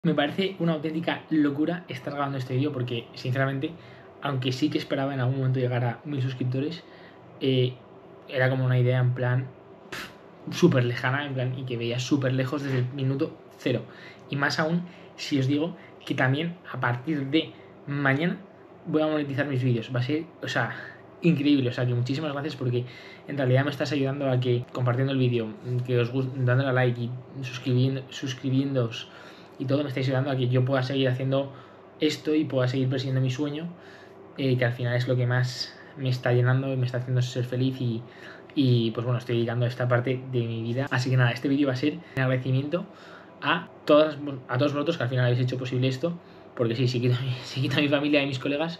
Me parece una auténtica locura estar grabando este vídeo porque, sinceramente, aunque sí que esperaba en algún momento llegar a 1000 suscriptores, era como una idea en plan súper lejana, en plan, y que veía súper lejos desde el minuto cero. Y más aún si os digo que también a partir de mañana voy a monetizar mis vídeos. Va a ser, o sea, increíble. O sea, que muchísimas gracias porque en realidad me estás ayudando a que, compartiendo el vídeo, que os guste, dándole a like y suscribiéndoos y todo, me estáis ayudando a que yo pueda seguir haciendo esto y pueda seguir persiguiendo mi sueño, que al final es lo que más me está llenando y me está haciendo ser feliz y pues bueno, estoy dedicando esta parte de mi vida. Así que nada, este vídeo va a ser en agradecimiento a todos vosotros que al final habéis hecho posible esto, porque sí, si quito a mi familia y a mis colegas,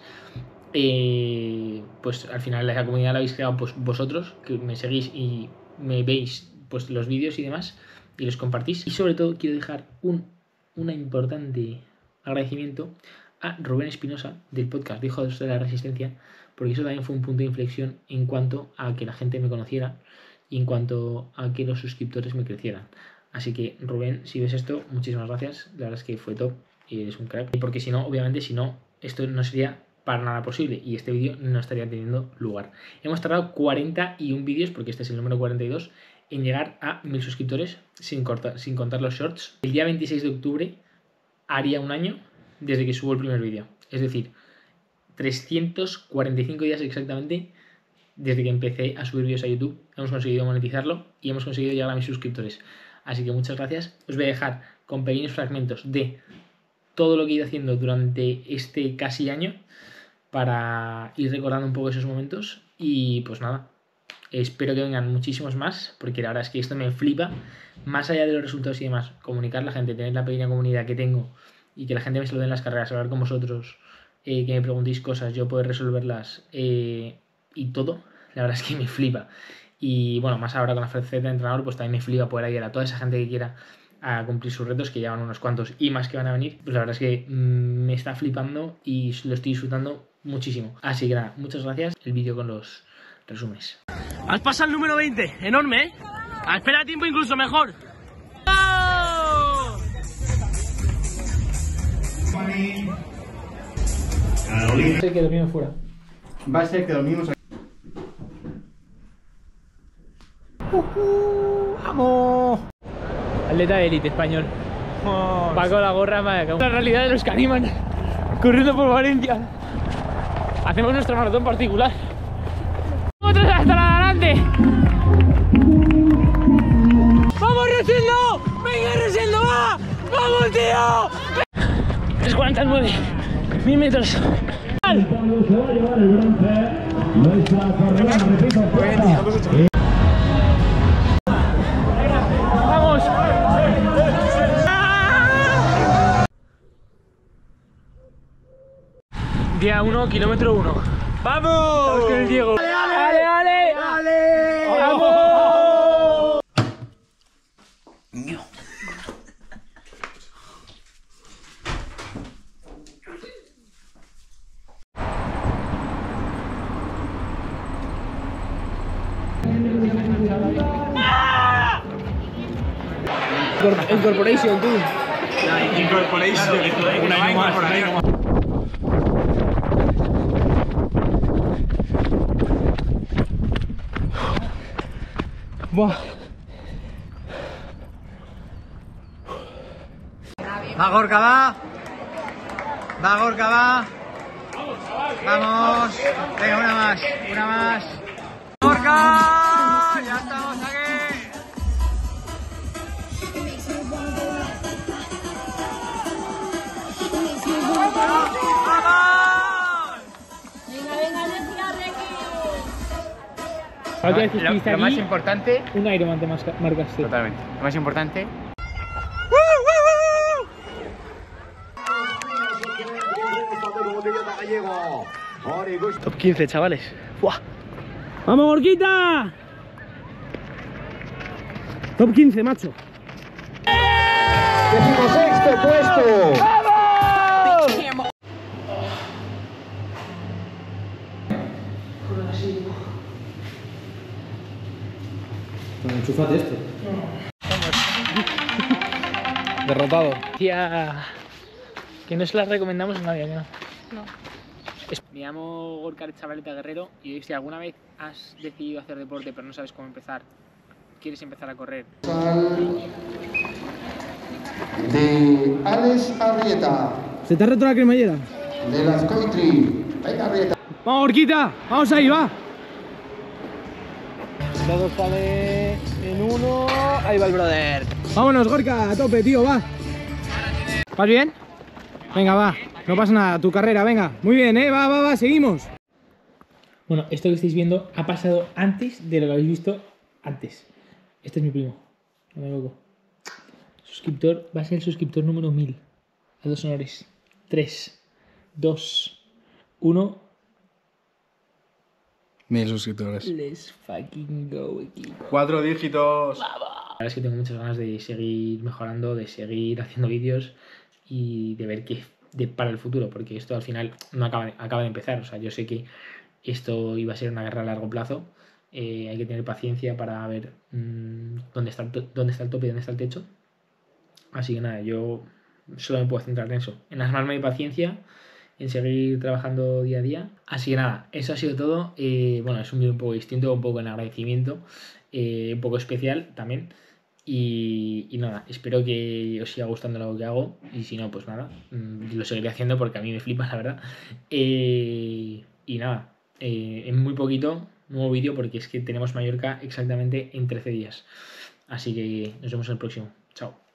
pues al final la comunidad la habéis creado pues vosotros, que me seguís y me veis pues los vídeos y demás y los compartís. Y sobre todo quiero dejar un importante agradecimiento a Rubén Espinosa del podcast de Hijos de la Resistencia, porque eso también fue un punto de inflexión en cuanto a que la gente me conociera y en cuanto a que los suscriptores me crecieran. Así que Rubén, si ves esto, muchísimas gracias, la verdad es que fue top y eres un crack, porque si no, obviamente, si no, esto no sería para nada posible y este vídeo no estaría teniendo lugar. Hemos tardado 41 vídeos, porque este es el número 42, en llegar a 1000 suscriptores sin contar los shorts. El día 26 de octubre haría un año desde que subo el primer vídeo. Es decir, 345 días exactamente desde que empecé a subir vídeos a YouTube. Hemos conseguido monetizarlo y hemos conseguido llegar a 1000 suscriptores. Así que muchas gracias. Os voy a dejar con pequeños fragmentos de todo lo que he ido haciendo durante este casi año para ir recordando un poco esos momentos. Y pues nada, espero que vengan muchísimos más, porque la verdad es que esto me flipa. Más allá de los resultados y demás, comunicar a la gente, tener la pequeña comunidad que tengo y que la gente me salude en las carreras, hablar con vosotros, que me preguntéis cosas, yo poder resolverlas y todo, la verdad es que me flipa. Y bueno, más ahora con la faceta de entrenador, pues también me flipa poder ayudar a toda esa gente que quiera a cumplir sus retos, que llevan unos cuantos y más que van a venir. Pues la verdad es que me está flipando y lo estoy disfrutando muchísimo. Así que nada, muchas gracias. El vídeo con los resúmenes. Has pasado el número 20, enorme, ¿eh? Espera tiempo incluso mejor. ¡Oh! Va a ser que dormimos fuera. Va a ser que dormimos aquí. ¡Vamos! Atleta de élite español. Paco la gorra, madre. La realidad de los que animan corriendo por Valencia. Hacemos nuestro maratón particular. ¡Otros hasta adelante! ¡Vamos, Rosendo! ¡Venga, Rosendo, va! ¡Vamos, tío! 3:49, 1000 metros. Cuando se va a llevar el bronce, nuestra corredora, repito, ¡Vamos! Día 1, kilómetro 1. ¡Vamos! Vamos con el Diego. ¡Dale, dale! ¡Dale, dale! ¡Vamos! Incorporation, tú. Incorporation. Una incorporación. Buah. Va Gorka, va. Va Gorka, va. Vamos. Venga, una más. Una más. Gorka. Ya estamos aquí. Lo más importante. Un Ironman te marcaste. Totalmente. Lo más importante. Top 15, chavales. ¡Buah! ¡Vamos, Gorquita! Top 15, macho. 16º puesto. Enchúfate esto. Derrotado. noticia que no se la recomendamos a nadie, ¿no? No. Me llamo Gorka Chavaleta Guerrero y si alguna vez has decidido hacer deporte pero no sabes cómo empezar, quieres empezar a correr. De Alex Arrieta, ¿Se te ha roto la cremallera? de las Country. Venga, Arrieta. ¡Vamos, Gorquita! ¡Vamos ahí, va! Todo sale en uno. Ahí va el brother. Vámonos, Gorka, a tope, tío, va. ¿Vas bien? Venga, va. No pasa nada, tu carrera, venga. Muy bien, va, seguimos. Bueno, esto que estáis viendo ha pasado antes de lo que habéis visto antes. Este es mi primo, no me equivoco. Suscriptor, va a ser el suscriptor número 1000. A 2 honores. 3, 2, 1. 1000 suscriptores. Let's fucking go, equipo. 4 dígitos. La verdad es que tengo muchas ganas de seguir mejorando, de seguir haciendo vídeos y de ver qué para el futuro, porque esto al final no acaba de empezar. O sea, yo sé que esto iba a ser una guerra a largo plazo. Hay que tener paciencia para ver dónde está el tope y dónde está el techo. Así que nada, yo solo me puedo centrar en eso, en armarme de paciencia, en seguir trabajando día a día. Así que nada, eso ha sido todo. Bueno, es un vídeo un poco distinto, un poco en agradecimiento, un poco especial también. Y nada, espero que os siga gustando lo que hago. Y si no, pues nada, lo seguiré haciendo porque a mí me flipa, la verdad. Y nada, en muy poquito, nuevo vídeo porque es que tenemos Mallorca exactamente en 13 días. Así que nos vemos en el próximo. Chao.